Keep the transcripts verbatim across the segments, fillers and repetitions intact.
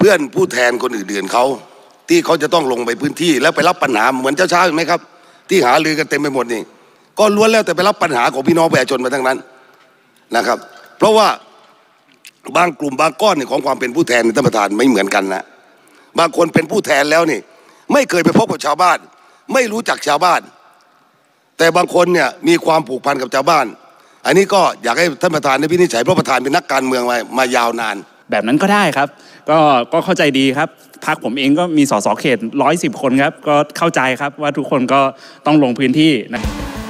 พื่อนผู้แทนคนอื่นๆเขาที่เขาจะต้องลงไปพื้นที่แล้วไปรับปัญหาเหมือนเจ้าช้าเห็นไหมครับที่หาลือกันเต็มไปหมดนี่ก็ล้วนแล้วแต่ไปรับปัญหาของพี่น้องประชาชนมาทั้งนั้นนะครับเพราะว่าบางกลุ่มบางก้อนของความเป็นผู้แทนท่านประธานไม่เหมือนกันนะบางคนเป็นผู้แทนแล้วนี่ไม่เคยไปพบกับชาวบ้านไม่รู้จักชาวบ้านแต่บางคนเนี่ยมีความผูกพันกับชาวบ้านอันนี้ก็อยากให้ท่านประธานได้วินิจฉัยเพราะประธานเป็นนักการเมืองมามายาวนานแบบนั้นก็ได้ครับก็ก็เข้าใจดีครับพรรคผมเองก็มีสสเขตร้อยสิบคนครับก็เข้าใจครับว่าทุกคนก็ต้องลงพื้นที่นะ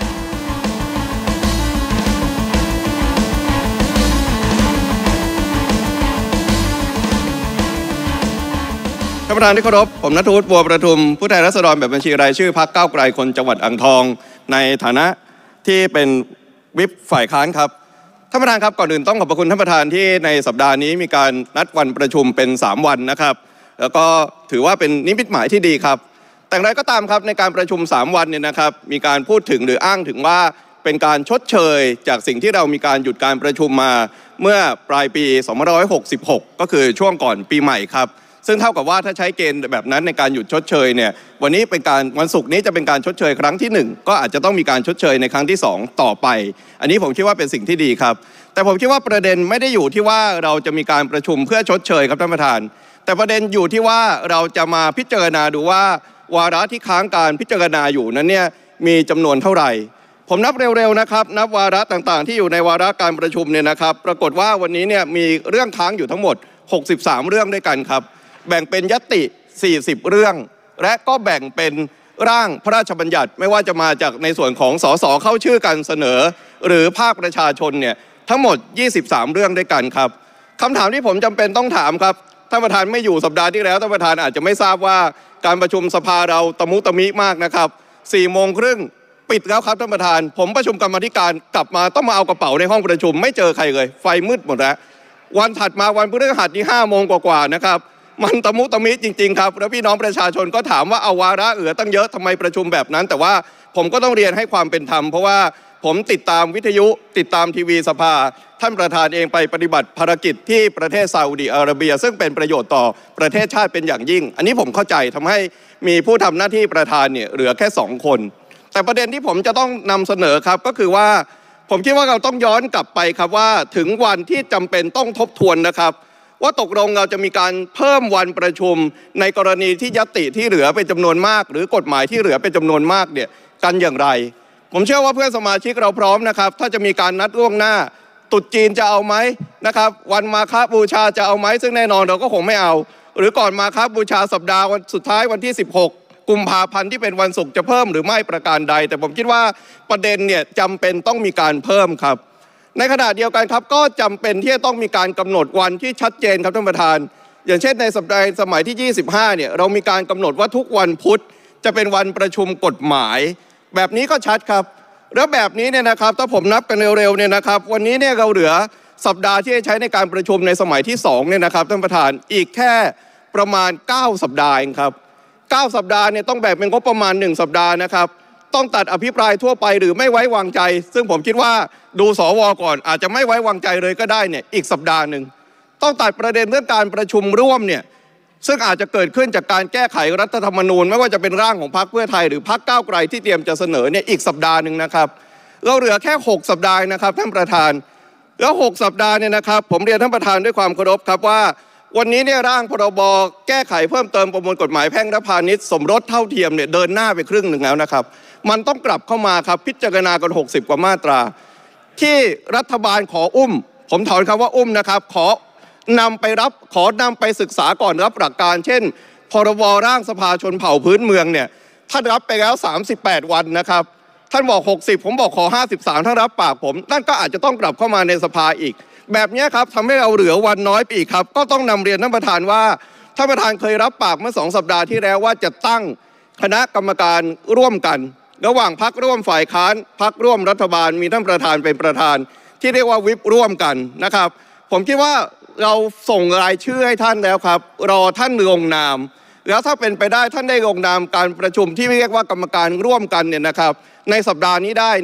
ท่านประธานที่เคารพผมณัฐวุฒิ บัวประทุมผู้แทนราษฎรแบบบัญชีรายชื่อพรรคก้าวไกลคนจังหวัดอ่างทองในฐานะที่เป็นวิปฝ่ายค้านครับท่านประธานครับก่อนอื่นต้องขอบพระคุณท่านประธานที่ในสัปดาห์นี้มีการนัดวันประชุมเป็นสามวันนะครับแล้วก็ถือว่าเป็นนิมิตหมายที่ดีครับแต่อย่างไรก็ตามครับในการประชุมสามวันเนี่ยนะครับมีการพูดถึงหรืออ้างถึงว่าเป็นการชดเชยจากสิ่งที่เรามีการหยุดการประชุมมาเมื่อปลายปีสองพันห้าร้อยหกสิบหกก็คือช่วงก่อนปีใหม่ครับซึ่งเท่ากับว่าถ้าใช้เกณฑ์แบบนั้นในการหยุดชดเชยเนี่ยวันนี้เป็นการวันศุกร์นี้จะเป็นการชดเชยครั้งที่หนึ่งก็อาจจะต้องมีการชดเชยในครั้งที่สองต่อไปอันนี้ผมคิดว่าเป็นสิ่งที่ดีครับแต่ผมคิดว่าประเด็นไม่ได้อยู่ที่ว่าเราจะมีการประชุมเพื่อชดเชยครับท่านประธานแต่ประเด็นอยู่ที่ว่าเราจะมาพิจารณาดูว่าวาระที่ค้างการพิจารณาอยู่นั้นเนี่ยมีจำนวนเท่าไหร่ผมนับเร็วๆนะครับนับวาระต่างๆที่อยู่ในวาระการประชุมเนี่ยนะครับปรากฏว่าวันนี้เนี่ยมีเรื่องค้างอยู่ทั้งหมดหกสิบสามเรื่องด้วยกันครับแบ่งเป็นญัตติสี่สิบเรื่องและก็แบ่งเป็นร่างพระราชบัญญัติไม่ว่าจะมาจากในส่วนของสสเข้าชื่อกันเสนอหรือภาคประชาชนเนี่ยทั้งหมดยี่สิบสามเรื่องด้วยกันครับคำถามที่ผมจำเป็นต้องถามครับท่านประธานไม่อยู่สัปดาห์ที่แล้วท่านประธานอาจจะไม่ทราบว่าการประชุมสภาเราตะมุตะมิมากนะครับสี่โมงครึ่งปิดแล้วครับท่านประธานผมประชุมกรรมาธิการกลับมาต้องมาเอากระเป๋าในห้องประชุมไม่เจอใครเลยไฟมืดหมดแล้ววันถัดมาวันพฤหัสที่ห้าโมงกว่าๆนะครับมันตะมุตะมิจริงๆครับแล้วพี่น้องประชาชนก็ถามว่าเอาวาระเหลือตั้งเยอะทำไมประชุมแบบนั้นแต่ว่าผมก็ต้องเรียนให้ความเป็นธรรมเพราะว่าผมติดตามวิทยุติดตามทีวีสภาท่านประธานเองไปปฏิบัติภารกิจที่ประเทศซาอุดิอาระเบียซึ่งเป็นประโยชน์ต่อประเทศชาติเป็นอย่างยิ่งอันนี้ผมเข้าใจทำให้มีผู้ทำหน้าที่ประธานเนี่ยเหลือแค่สองคนแต่ประเด็นที่ผมจะต้องนำเสนอครับก็คือว่าผมคิดว่าเราต้องย้อนกลับไปครับว่าถึงวันที่จำเป็นต้องทบทวนนะครับว่าตกลงเราจะมีการเพิ่มวันประชุมในกรณีที่ญัตติที่เหลือเป็นจำนวนมากหรือกฎหมายที่เหลือเป็นจำนวนมากเนี่ยกันอย่างไรผมเชื่อว่าเพื่อนสมาชิกเราพร้อมนะครับถ้าจะมีการนัดล่วงหน้าตรุษจีนจะเอาไหมนะครับวันมาฆบูชาจะเอาไหมซึ่งแน่นอนเราก็คงไม่เอาหรือก่อนมาฆบูชาสัปดาห์วันสุดท้ายวันที่สิบหกกุมภาพันธ์ที่เป็นวันศุกร์จะเพิ่มหรือไม่ประการใดแต่ผมคิดว่าประเด็นเนี่ยจำเป็นต้องมีการเพิ่มครับในขณะเดียวกันครับก็จำเป็นที่จะต้องมีการกำหนดวันที่ชัดเจนครับท่านประธานอย่างเช่นในสัปดาห์สมัยที่ยี่สิบห้าเนี่ยเรามีการกำหนดว่าทุกวันพุธจะเป็นวันประชุมกฎหมายแบบนี้ก็ชัดครับแล้วแบบนี้เนี่ยนะครับถ้าผมนับกันเร็วๆเนี่ยนะครับวันนี้เนี่ยเราเหลือสัปดาห์ที่จะใช้ในการประชุมในสมัยที่สองเนี่ยนะครับท่านประธานอีกแค่ประมาณเก้าสัปดาห์เองครับเก้าสัปดาห์เนี่ยต้องแบ่งเป็นงบประมาณหนึ่งสัปดาห์นะครับต้องตัดอภิปรายทั่วไปหรือไม่ไว้วางใจซึ่งผมคิดว่าดูสวก่อนอาจจะไม่ไว้วางใจเลยก็ได้เนี่ยอีกสัปดาห์หนึ่งต้องตัดประเด็นเรื่องการประชุมร่วมเนี่ยซึ่งอาจจะเกิดขึ้นจากการแก้ไขรัฐธรรมนูญไม่ว่าจะเป็นร่างของพรรคเพื่อไทยหรือพรรคก้าวไกลที่เตรียมจะเสนอเนี่ยอีกสัปดาห์หนึ่งนะครับเราเหลือแค่หกสัปดาห์นะครับท่านประธานแล้วหกสัปดาห์เนี่ยนะครับผมเรียนท่านประธานด้วยความเคารพครับว่าวันนี้เนี่ยร่างพรบแก้ไขเพิ่มเติมประมวลกฎหมายแพ่งและพาณิชย์สมรสเท่าเทียมเนี่ยเดินหน้าไปครึ่งหนึ่งแล้วนะครับมันต้องกลับเข้ามาครับพิจารณากันหกสิบกว่ามาตราที่รัฐบาลขออุ้มผมถอนคำว่าอุ้มนะครับขอนำไปรับขอนำไปศึกษาก่อนรับหลักการเช่นพรบร่างสภาชนเผ่าพื้นเมืองเนี่ยท่านรับไปแล้วสามสิบแปดวันนะครับท่านบอกหกสิบผมบอกขอห้าสิบสามท่านรับปากผมนั่นก็อาจจะต้องกลับเข้ามาในสภาอีกแบบนี้ครับทำให้เราเหลือวันน้อยไปอีกครับก็ต้องนำเรียนท่านประธานว่าท่านประธานเคยรับปากเมื่อสองสัปดาห์ที่แล้วว่าจะตั้งคณะกรรมการร่วมกันระหว่างพรรคร่วมฝ่ายค้านพรรคร่วมรัฐบาลมีท่านประธานเป็นประธานที่เรียกว่าวิปร่วมกันนะครับผมคิดว่าเราส่งรายชื่อให้ท่านแล้วครับรอท่านลงนามแล้วถ้าเป็นไปได้ท่านได้ลงนามการประชุมที่เรียกว่ากรรมการร่วมกันเนี่ยนะครับในสัปดาห์นี้ได้เนี่ย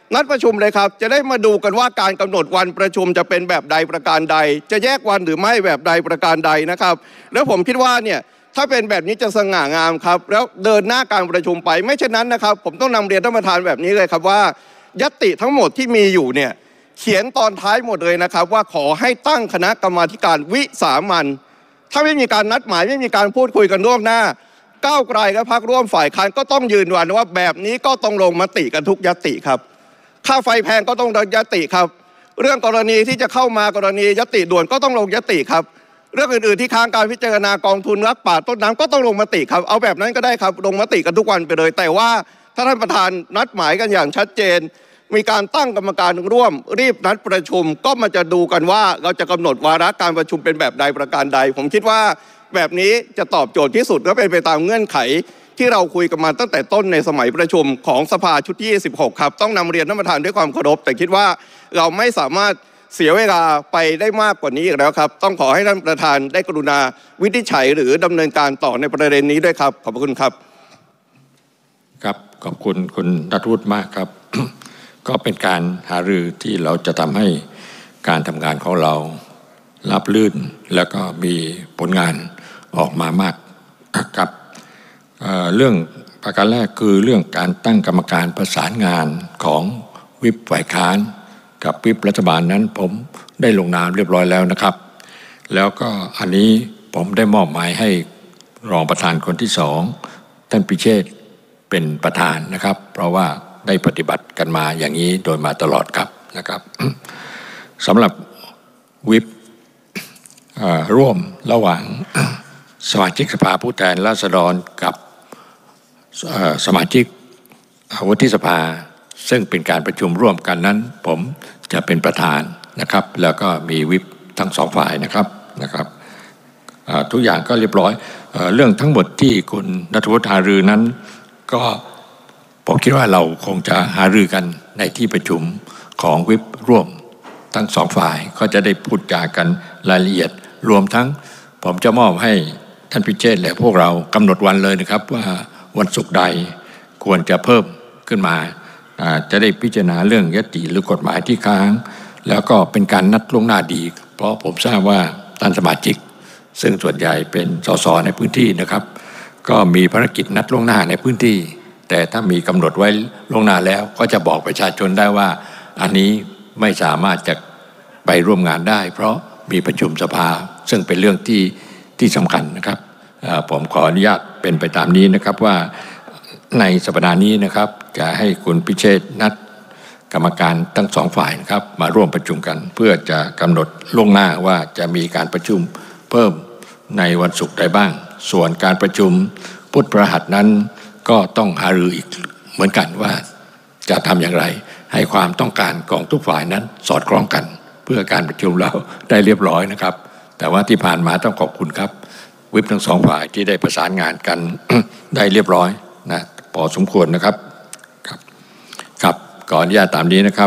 นัดประชุมเลยครับจะได้มาดูกันว่าการกำหนดวันประชุมจะเป็นแบบใดประการใดจะแยกวันหรือไม่แบบใดประการใดนะครับแล้วผมคิดว่าเนี่ยถ้าเป็นแบบนี้จะสง่างามครับแล้วเดินหน้าการประชุมไปไม่เช่นนั้นนะครับผมต้องนำเรียนท่านประธานแบบนี้เลยครับว่าญัตติทั้งหมดที่มีอยู่เนี่ยเขียนตอนท้ายหมดเลยนะครับว่าขอให้ตั้งคณะกรรมาธิการวิสามัญถ้าไม่มีการนัดหมายไม่มีการพูดคุยกันล่วงหน้าก้าวไกลกับพรรคร่วมฝ่ายค้านก็ต้องยืนยันว่าแบบนี้ก็ต้องลงมติกันทุกญัตติครับค่าไฟแพงก็ต้องลงญัตติครับเรื่องกรณีที่จะเข้ามากรณีญัตติด่วนก็ต้องลงญัตติครับเรื่องอื่นๆที่ค้างการพิจารณากองทุนรักป่าต้นน้ำก็ต้องลงมติครับเอาแบบนั้นก็ได้ครับลงมติกันทุกวันไปเลยแต่ว่าถ้าท่านประธานนัดหมายกันอย่างชัดเจนมีการตั้งกรรมการร่วมรีบนัดประชุมก็มาจะดูกันว่าเราจะกำหนดวาระการประชุมเป็นแบบใดประการใดผมคิดว่าแบบนี้จะตอบโจทย์ที่สุดและเป็นไปตามเงื่อนไขที่เราคุยกันมาตั้งแต่ต้นในสมัยประชุมของสภาชุดที่ยี่สิบหกครับต้องนำเรียนท่านประธานด้วยความเคารพแต่คิดว่าเราไม่สามารถเสียเวลาไปได้มากกว่านี้อีกแล้วครับต้องขอให้ท่านประธานได้กรุณาวินิจฉัยหรือดำเนินการต่อในประเด็นนี้ด้วยครับขอบคุณครับครับขอบคุณคุณณัฐวุฒิมากครับ ก็เป็นการหารือที่เราจะทำให้การทำงานของเราราบรื่นแล้วก็มีผลงานออกมามากครับ เอ่อ เรื่องประการแรกคือเรื่องการตั้งกรรมการประสานงานของวิปฝ่ายค้านกับวิปรัฐบาลนั้นผมได้ลงนามเรียบร้อยแล้วนะครับแล้วก็อันนี้ผมได้มอบหมายให้รองประธานคนที่สองท่านพิเชษฐ์เป็นประธานนะครับเพราะว่าได้ปฏิบัติกันมาอย่างนี้โดยมาตลอดครับนะครับ สำหรับวิปร่วมระหว่าง สมาชิกสภาผู้แทนราษฎรกับสมาชิกวุฒิสภาซึ่งเป็นการประชุมร่วมกันนั้นผมจะเป็นประธานนะครับแล้วก็มีวิปทั้งสองฝ่ายนะครับนะครับทุกอย่างก็เรียบร้อยเรื่องทั้งหมดที่คุณณัฐวุฒิหารือนั้นก็ผมคิดว่าเราคงจะหารือกันในที่ประชุมของวิปร่วมทั้งสองฝ่ายก็จะได้พูดจากันรายละเอียดรวมทั้งผมจะมอบให้ท่านพิเชษฐ์และพวกเรากำหนดวันเลยนะครับว่าวันศุกร์ใดควรจะเพิ่มขึ้นมาจะได้พิจารณาเรื่องญัตติหรือกฎหมายที่ค้างแล้วก็เป็นการนัดล่วงหน้าดีเพราะผมทราบว่าท่านสมาชิกซึ่งส่วนใหญ่เป็นสสในพื้นที่นะครับก็มีภารกิจนัดล่วงหน้าในพื้นที่แต่ถ้ามีกำหนดไว้ล่วงหน้าแล้วก็จะบอกประชาชนได้ว่าอันนี้ไม่สามารถจะไปร่วมงานได้เพราะมีประชุมสภาซึ่งเป็นเรื่องที่ที่สำคัญนะครับผมขออนุญาตเป็นไปตามนี้นะครับว่าในสัปดาห์นี้นะครับจะให้คุณพิเชษฐ์นัดกรรมการทั้งสองฝ่ายนะครับมาร่วมประชุมกันเพื่อจะกำหนดล่วงหน้าว่าจะมีการประชุมเพิ่มในวันศุกร์ใดบ้างส่วนการประชุมพุธพฤหัสนั้นก็ต้องหารืออีกเหมือนกันว่าจะทำอย่างไรให้ความต้องการของทุกฝ่ายนั้นสอดคล้องกันเพื่อการประชุมเราได้เรียบร้อยนะครับแต่ว่าที่ผ่านมาต้องขอบคุณครับวิปทั้งสองฝ่ายที่ได้ประสานงานกัน ได้เรียบร้อยนะพอสมควรนะครับครับครับขออนุญาตตามนี้นะครับ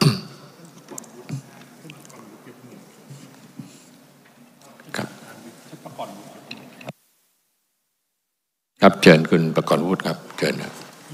ครับครับเชิญคุณประกรณ์วุฒิครับเชิญครับ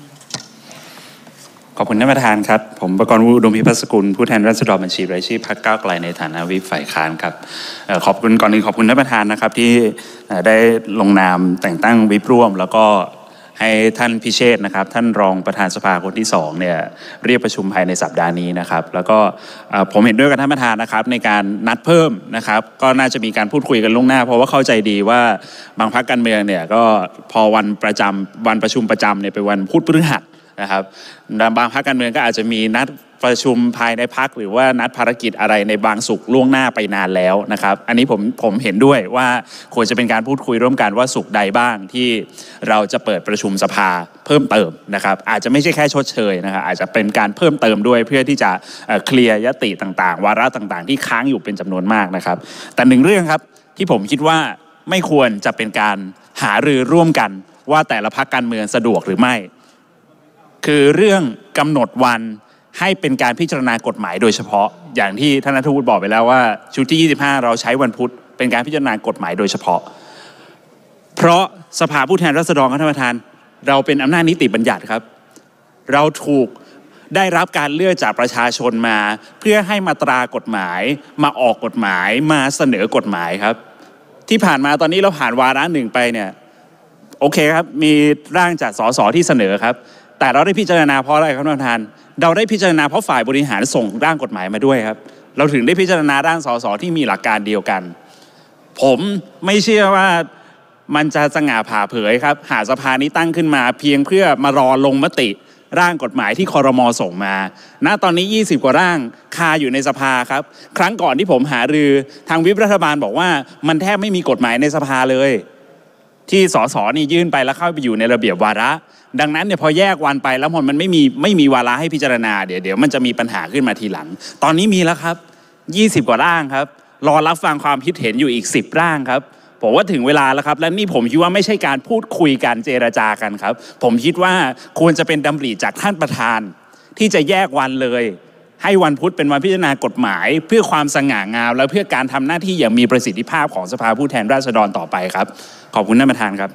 ขอบคุณท่านประธานครับผมประกรณ์วุฒิอุดมพิพัฒน์สกุลผู้แทนราษฎรบัญชีรายชื่อพรรคก้าวไกลในฐานะวิปฝ่ายค้านครับขอบคุณก่อนอื่นขอบคุณท่านประธานนะครับที่ได้ลงนามแต่งตั้งวิปร่วมแล้วก็ให้ท่านพิเชษฐ์นะครับท่านรองประธานสภาคนที่สองเนี่ยเรียกประชุมภายในสัปดาห์นี้นะครับแล้วก็ผมเห็นด้วยกับท่านประธานนะครับในการนัดเพิ่มนะครับก็น่าจะมีการพูดคุยกันล่วงหน้าเพราะว่าเข้าใจดีว่าบางพรรคการเมืองเนี่ยก็พอวันประจำวันประชุมประจำเนี่ยเป็นวันพุธพฤหัสนะครับบางพรรคการเมืองก็อาจจะมีนัดประชุมภายในพรรคหรือว่านัดภารกิจอะไรในบางสุขล่วงหน้าไปนานแล้วนะครับอันนี้ผมผมเห็นด้วยว่าควรจะเป็นการพูดคุยร่วมกันว่าสุขใดบ้างที่เราจะเปิดประชุมสภาเพิ่มเติมนะครับอาจจะไม่ใช่แค่ชดเชยนะครับอาจจะเป็นการเพิ่มเติมด้วยเพื่อที่จะเคลียร์ยติต่างๆวาระต่างๆที่ค้างอยู่เป็นจำนวนมากนะครับแต่หนึ่งเรื่องครับที่ผมคิดว่าไม่ควรจะเป็นการหารือร่วมกันว่าแต่ละพรรคการเมืองสะดวกหรือไม่คือเรื่องกำหนดวันให้เป็นการพิจารณากฎหมายโดยเฉพาะอย่างที่ท่านณัฐวุฒิบอกไปแล้วว่าชุดที่ยี่สิบห้าเราใช้วันพุธเป็นการพิจารณากฎหมายโดยเฉพาะเพราะสภาผู้แทนราษฎรครับท่านประธานเราเป็นอำนาจนิติบัญญัติครับเราถูกได้รับการเลือกจากประชาชนมาเพื่อให้มาตรากฎหมายมาออกกฎหมายมาเสนอกฎหมายครับที่ผ่านมาตอนนี้เราผ่านวาระหนึ่งไปเนี่ยโอเคครับมีร่างจากสสที่เสนอครับแต่เราได้พิจารณาเพราะอะไรครับท่านประธานเราได้พิจารณาเพราะฝ่ายบริหารส่งร่างกฎหมายมาด้วยครับเราถึงได้พิจารณาร่างสสที่มีหลักการเดียวกันผมไม่เชื่อว่ามันจะสง่าผ่าเผยครับหากสภานี้ตั้งขึ้นมาเพียงเพื่อมารอลงมติร่างกฎหมายที่ครม.ส่งมาณตอนนี้ยี่สิบกว่าร่างคาอยู่ในสภาครับครั้งก่อนที่ผมหารือทางวิปรัฐบาลบอกว่ามันแทบไม่มีกฎหมายในสภาเลยที่สสนี่ยื่นไปแล้วเข้าไปอยู่ในระเบียบวาระดังนั้นเนี่ยพอแยกวันไปแล้วมันไม่มีไม่มีวาระให้พิจารณาเดี๋ยวเดี๋ยวมันจะมีปัญหาขึ้นมาทีหลังตอนนี้มีแล้วครับยี่สิบกว่าร่างครับรอรับฟังความคิดเห็นอยู่อีกสิบร่างครับผมว่าถึงเวลาแล้วครับและนี่ผมคิดว่าไม่ใช่การพูดคุยกันเจรจากันครับผมคิดว่าควรจะเป็นดำริจากท่านประธานที่จะแยกวันเลยให้วันพุธเป็นวันพิจารณากฎหมายเพื่อความสง่างามและเพื่อการทำหน้าที่อย่างมีประสิทธิภาพของสภาผู้แทนราษฎรต่อไปครับขอบคุณท่านประธานครับ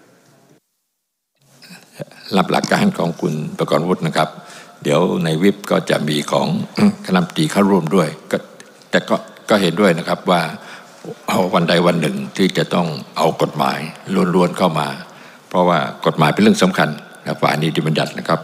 รับหลักการของคุณประกรณ์วุฒินะครับเดี๋ยวในวิปก็จะมีของ คณะรัฐมนตรีเข้าร่วมด้วยก็แต่ก็ก็เห็นด้วยนะครับว่าเอาวันใดวันหนึ่งที่จะต้องเอากฎหมายล้วนๆเข้ามาเพราะว่ากฎหมายเป็นเรื่องสำคัญนะฝ่ายนิติบัญญัตินะครับ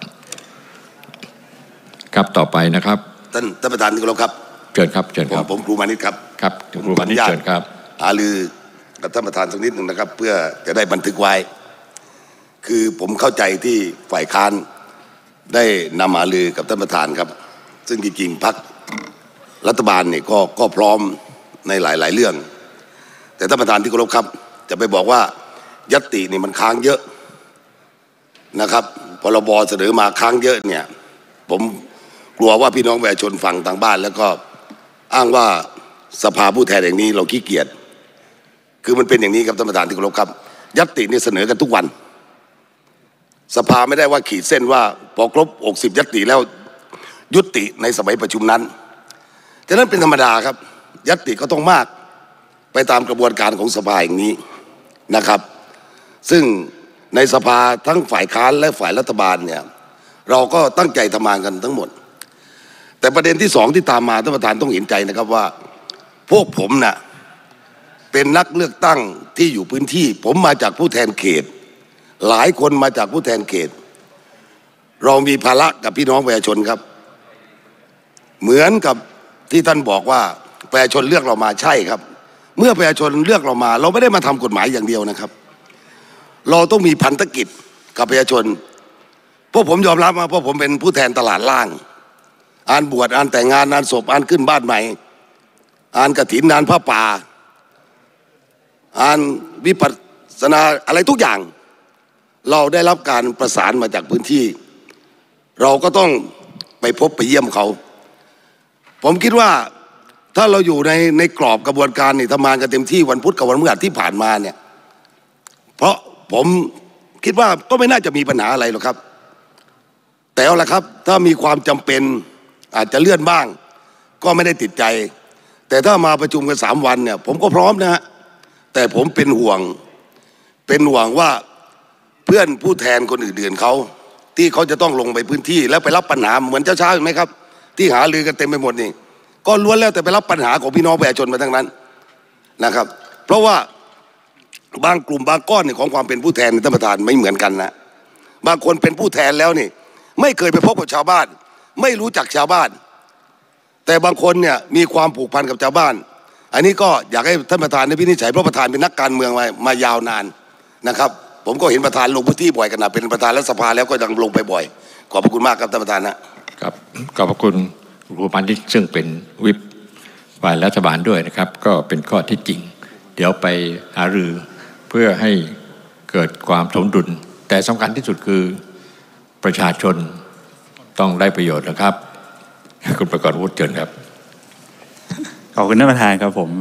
ครับต่อไปนะครับท่านท่านประธานที่เคารพครับเชิญครับเชิญครับผมครูมานิตครับครับครูมานิตเชิญครับหารือกับท่านประธานสักนิดหนึ่งนะครับเพื่อจะได้บันทึกไว้คือผมเข้าใจที่ฝ่ายค้านได้นำหารือกับท่านประธานครับซึ่งจริงๆพรรครัฐบาลเนี่ยก็ก็พร้อมในหลายๆเรื่องแต่ท่านประธานที่เคารพครับจะไปบอกว่าญัตตินี่มันค้างเยอะนะครับพรบเสนอมาค้างเยอะเนี่ยผมกลัวว่าพี่น้องประชาชนฟังทางบ้านแล้วก็อ้างว่าสภาผู้แทนอย่างนี้เราขี้เกียจคือมันเป็นอย่างนี้ครับท่านประธานที่เคารพครับญัตตินี่เสนอกันทุกวันสภาไม่ได้ว่าขีดเส้นว่าพอครบหกสิบญัตติแล้วยุติในสมัยประชุมนั้นฉะนั้นเป็นธรรมดาครับญัตติก็ต้องมากไปตามกระบวนการของสภาอย่างนี้นะครับซึ่งในสภาทั้งฝ่ายค้านและฝ่ายรัฐบาลเนี่ยเราก็ตั้งใจทำงานกันทั้งหมดแต่ประเด็นที่สองที่ตามมาท่านประธานต้องเห็นใจนะครับว่าพวกผมน่ะเป็นนักเลือกตั้งที่อยู่พื้นที่ผมมาจากผู้แทนเขตหลายคนมาจากผู้แทนเขตเรามีภาระกับพี่น้องประชาชนครับเหมือนกับที่ท่านบอกว่าประชาชนเลือกเรามาใช่ครับเมื่อประชาชนเลือกเรามาเราไม่ได้มาทำกฎหมายอย่างเดียวนะครับเราต้องมีพันธกิจกับประชาชนพวกผมยอมรับมาเพราะผมเป็นผู้แทนตลาดล่างงานบวชงานแต่งงานงานศพงานขึ้นบ้านใหม่งานกฐินงานผ้าป่างานวิปัสสนาอะไรทุกอย่างเราได้รับการประสานมาจากพื้นที่เราก็ต้องไปพบไปเยี่ยมเขาผมคิดว่าถ้าเราอยู่ในในกรอบกระบวนการนี่ทำงานกันเต็มที่วันพุธกับวันพฤหัสที่ผ่านมาเนี่ยเพราะผมคิดว่าก็ไม่น่าจะมีปัญหาอะไรหรอกครับแต่เอาละครับถ้ามีความจำเป็นอาจจะเลื่อนบ้างก็ไม่ได้ติดใจแต่ถ้ามาประชุมกันสามวันเนี่ยผมก็พร้อมนะฮะแต่ผมเป็นห่วงเป็นห่วงว่าเพื่อนผู้แทนคนอื่นๆเขาที่เขาจะต้องลงไปพื้นที่แล้วไปรับปัญหาเหมือนเจ้าช้าเห็นไหมครับที่หาลือกันเต็มไปหมดนี่ก็ล้วนแล้วแต่ไปรับปัญหาของพี่น้องประชาชนมาทั้งนั้นนะครับเพราะว่าบางกลุ่มบางก้อนเนี่ยของความเป็นผู้แทนท่านประธานไม่เหมือนกันนะบางคนเป็นผู้แทนแล้วนี่ไม่เคยไปพบกับชาวบ้านไม่รู้จักชาวบ้านแต่บางคนเนี่ยมีความผูกพันกับชาวบ้านอันนี้ก็อยากให้ท่านประธานได้วินิจฉัยเพราะประธานเป็นนักการเมืองมามายาวนานนะครับผมก็เห็นประธานลงพื้นที่บ่อยขนาดเป็นประธานรัฐสภาแล้วก็ยังลงไปบ่อยขอบพระคุณมากครับท่านประธานนะครับขอบพระคุณครูมานิตซึ่งเป็นวิปฝ่ายรัฐบาลด้วยนะครับก็เป็นข้อที่จริงเดี๋ยวไปหารือเพื่อให้เกิดความสมดุลแต่สำคัญที่สุดคือประชาชนต้องได้ประโยชน์นะครับคุณประกรณ์วุฒิเชิญครับขอบคุณท่านประธานครับผม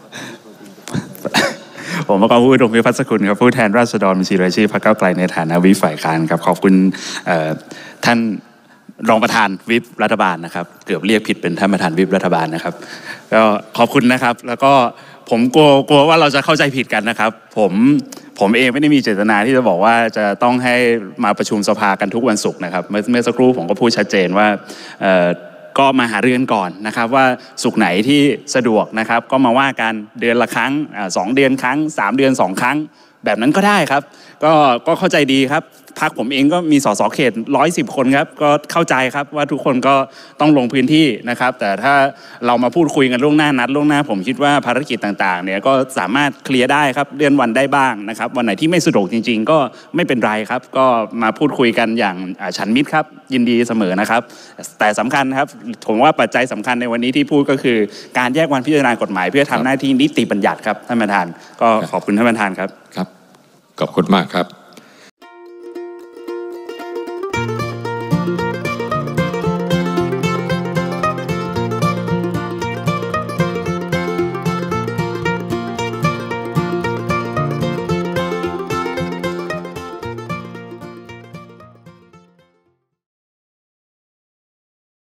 ผมประกรณ์วุฒิ อุดมพิพัฒน์สกุลครับผู้แทนราษฎรบัญชีรายชื่อพรรคก้าวไกลในฐานะวิปฝ่ายค้านครับขอบคุณท่านรองประธานวิปรัฐบาลนะครับเกือบเรียกผิดเป็นท่านประธานวิปรัฐบาลนะครับก็ขอบคุณนะครับแล้วก็ผมกลัวกลัวว่าเราจะเข้าใจผิดกันนะครับผมผมเองไม่ได้มีเจตนาที่จะบอกว่าจะต้องให้มาประชุมสภากันทุกวันศุกร์นะครับเมื่อเมื่อสักครู่ผมก็พูดชัดเจนว่าก็มาหารือกันก่อนนะครับว่าศุกร์ไหนที่สะดวกนะครับก็มาว่ากันเดือนละครั้งสองเดือนครั้งสามเดือนสองครั้งแบบนั้นก็ได้ครับก็ก็เข้าใจดีครับพรรคผมเองก็มีสสเขตร้อยสิบคนครับก็เข้าใจครับว่าทุกคนก็ต้องลงพื้นที่นะครับแต่ถ้าเรามาพูดคุยกันล่วงหน้านัดล่วงหน้าผมคิดว่าภารกิจต่างๆเนี่ยก็สามารถเคลียร์ได้ครับเลื่อนวันได้บ้างนะครับวันไหนที่ไม่สะดวกจริงๆก็ไม่เป็นไรครับก็มาพูดคุยกันอย่างฉันมิตรครับยินดีเสมอนะครับแต่สำคัญครับผมว่าปัจจัยสำคัญในวันนี้ที่พูดก็คือการแยกวันพิจารณากฎหมายเพื่อทำหน้าที่นิติบัญญัติครับท่านประธานก็ขอบคุณท่านประธานครับครับขอบคุณมากครับ